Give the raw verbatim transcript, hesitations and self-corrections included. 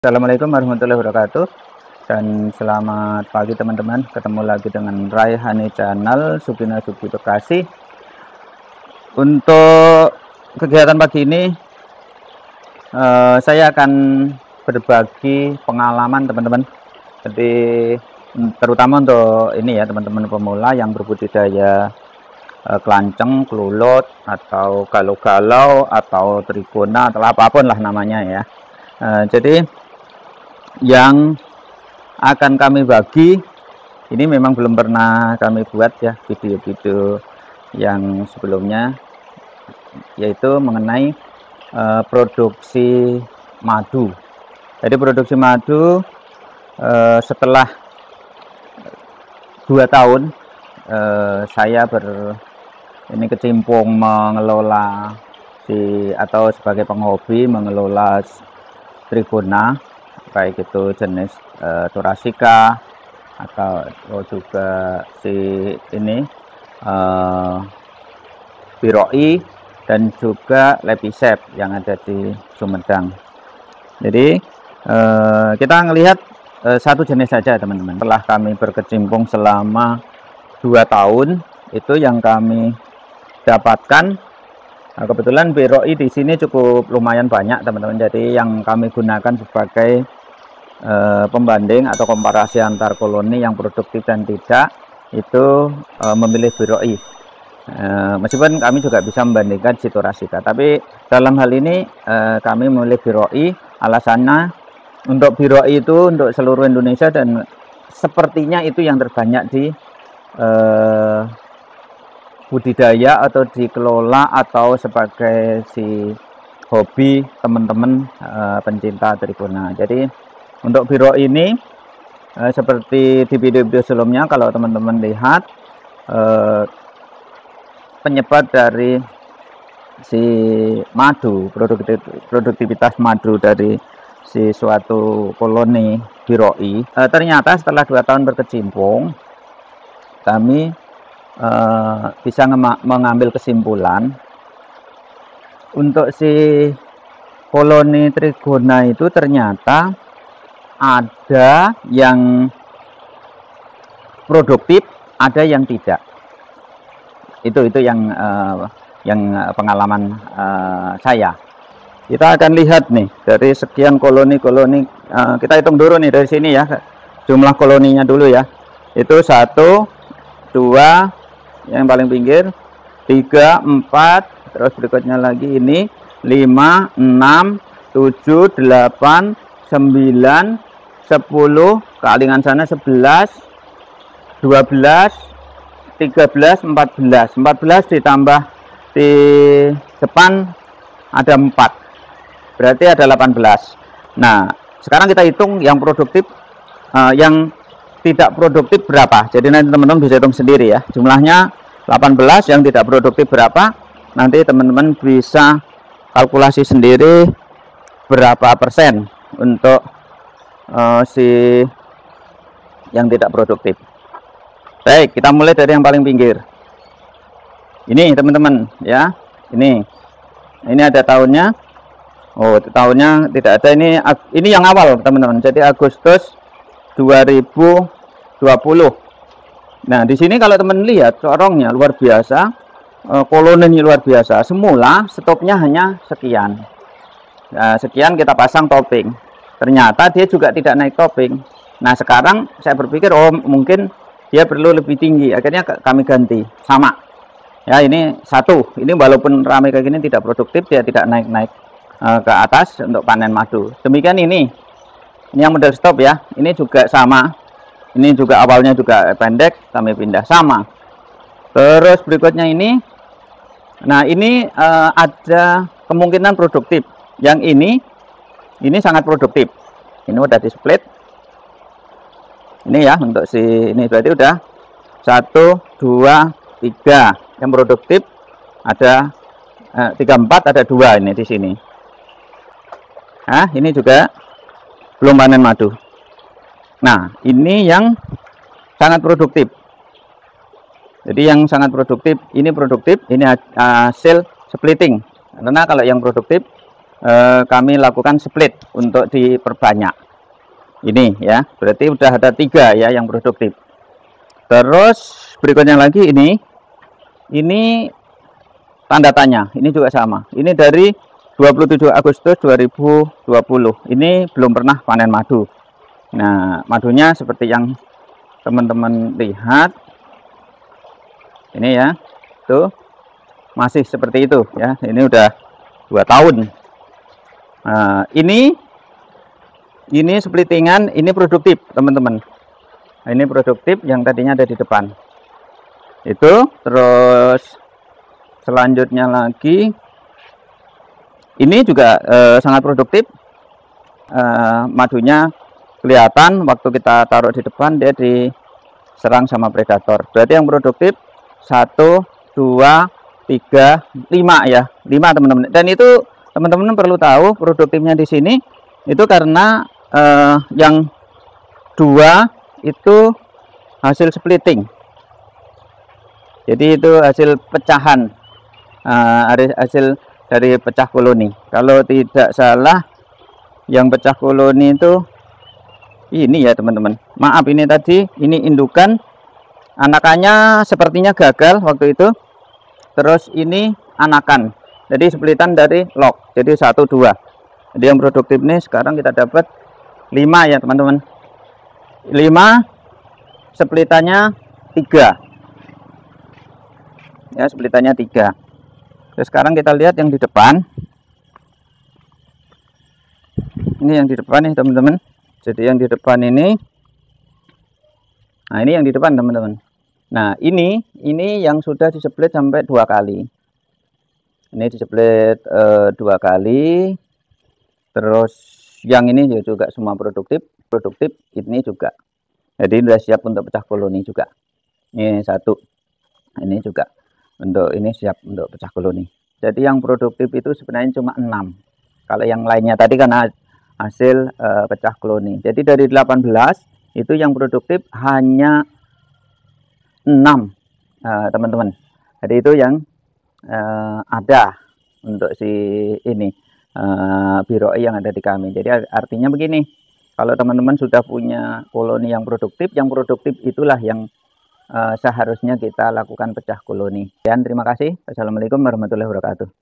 Assalamualaikum warahmatullahi wabarakatuh, dan selamat pagi teman-teman. Ketemu lagi dengan Raihani Channel Sugina Sugi Bekasi. Untuk kegiatan pagi ini eh, saya akan berbagi pengalaman teman-teman. Jadi terutama untuk ini ya teman-teman pemula yang berbudidaya eh, kelanceng, kelulot, atau galau-galau, atau trigona, atau apapun lah namanya ya. Eh, jadi yang akan kami bagi ini memang belum pernah kami buat ya video-video yang sebelumnya, yaitu mengenai uh, produksi madu. Jadi produksi madu uh, setelah dua tahun uh, saya ber ini kecimpung mengelola si atau sebagai penghobi mengelola trigona, baik itu jenis uh, Thoracea atau oh, juga si ini uh, Biroi dan juga Lepisep yang ada di Sumedang. Jadi uh, kita melihat uh, satu jenis saja teman-teman. Setelah kami berkecimpung selama dua tahun, itu yang kami dapatkan. Nah, kebetulan Biroi di sini cukup lumayan banyak teman-teman. Jadi yang kami gunakan sebagai Uh, pembanding atau komparasi antar koloni yang produktif dan tidak, itu uh, memilih Biroi. Uh, meskipun kami juga bisa membandingkan si Thoracea, tapi dalam hal ini uh, kami memilih Biroi. Alasannya untuk Biroi itu untuk seluruh Indonesia, dan sepertinya itu yang terbanyak di uh, budidaya atau dikelola atau sebagai si hobi teman-teman uh, pencinta trigona. Jadi untuk Biroi ini eh, seperti di video-video sebelumnya, kalau teman-teman lihat eh, penyebab dari si madu, produktivitas madu dari si suatu koloni Biroi, eh, ternyata setelah dua tahun berkecimpung kami eh, bisa mengambil kesimpulan untuk si koloni trigona itu ternyata ada yang produktif, ada yang tidak. Itu itu yang uh, yang pengalaman uh, saya. Kita akan lihat nih dari sekian koloni-koloni, uh, kita hitung dulu nih dari sini ya, jumlah koloninya dulu ya. Itu satu, dua, yang paling pinggir, tiga, empat, terus berikutnya lagi ini lima, enam, tujuh, delapan, sembilan, sepuluh, kealingan sana sebelas, dua belas, tiga belas, empat belas. empat belas ditambah di depan ada empat. Berarti ada delapan belas. Nah, sekarang kita hitung yang produktif, uh, yang tidak produktif berapa. Jadi nanti teman-teman bisa hitung sendiri ya. Jumlahnya delapan belas, yang tidak produktif berapa. Nanti teman-teman bisa kalkulasi sendiri berapa persen untuk Uh, si yang tidak produktif. Baik, kita mulai dari yang paling pinggir. Ini teman-teman ya. Ini, ini ada tahunnya. Oh, tahunnya tidak ada. Ini, ini yang awal teman-teman. Jadi Agustus dua ribu dua puluh. Nah, di sini kalau teman lihat corongnya luar biasa, uh, koloninya luar biasa. Semula stopnya hanya sekian. Nah, sekian kita pasang topping. Ternyata dia juga tidak naik topping. Nah, sekarang saya berpikir oh mungkin dia perlu lebih tinggi. Akhirnya kami ganti sama. Ya, ini satu. Ini walaupun ramai kayak gini tidak produktif, dia tidak naik-naik uh, ke atas untuk panen madu. Demikian ini. Ini yang model stop ya. Ini juga sama. Ini juga awalnya juga pendek, kami pindah sama. Terus berikutnya ini. Nah, ini uh, ada kemungkinan produktif. Yang ini ini sangat produktif. Ini udah di split. Ini ya untuk si ini berarti udah satu, dua, tiga. Yang produktif ada eh, tiga, empat, ada dua ini di sini. Nah, ini juga belum panen madu. Nah, ini yang sangat produktif. Jadi yang sangat produktif ini produktif, ini hasil splitting. Karena kalau yang produktif eh, kami lakukan split untuk diperbanyak. Ini ya, berarti udah ada tiga ya yang produktif. Terus berikutnya lagi ini, ini tanda tanya, ini juga sama. Ini dari dua puluh tujuh Agustus dua ribu dua puluh. Ini belum pernah panen madu. Nah, madunya seperti yang teman-teman lihat. Ini ya, tuh masih seperti itu ya. Ini udah dua tahun. Nah, ini ini splittingan, ini produktif teman-teman. Nah, ini produktif yang tadinya ada di depan. Itu terus selanjutnya lagi ini juga eh, sangat produktif. Eh, madunya kelihatan waktu kita taruh di depan dia diserang sama predator. Berarti yang produktif satu, dua, tiga, lima ya, lima teman-teman. Dan itu teman-teman perlu tahu produktifnya di sini itu karena eh, yang dua itu hasil splitting. Jadi itu hasil pecahan, uh, hasil dari pecah koloni. Kalau tidak salah, yang pecah koloni itu ini ya teman-teman. Maaf ini tadi, ini indukan, anakannya sepertinya gagal waktu itu. Terus ini anakan, jadi splitan dari lock, jadi satu dua. Jadi yang produktif nih sekarang kita dapat lima ya teman-teman. lima, splitannya tiga. Ya, splitannya tiga. Terus sekarang kita lihat yang di depan. Ini yang di depan nih teman-teman. Jadi yang di depan ini, nah ini yang di depan teman-teman. Nah ini ini yang sudah diseplit sampai dua kali. Ini diseplit eh, dua kali. Terus yang ini juga semua produktif, produktif ini juga. Jadi sudah siap untuk pecah koloni juga. Ini satu, ini juga. Untuk ini siap untuk pecah koloni. Jadi yang produktif itu sebenarnya cuma enam. Kalau yang lainnya tadi karena hasil uh, pecah koloni. Jadi dari delapan belas itu yang produktif hanya enam teman-teman. Uh, Jadi itu yang uh, ada untuk si ini uh, biroi yang ada di kami. Jadi artinya begini, kalau teman-teman sudah punya koloni yang produktif, yang produktif itulah yang Uh, seharusnya kita lakukan pecah koloni. Dan terima kasih. Assalamualaikum warahmatullahi wabarakatuh.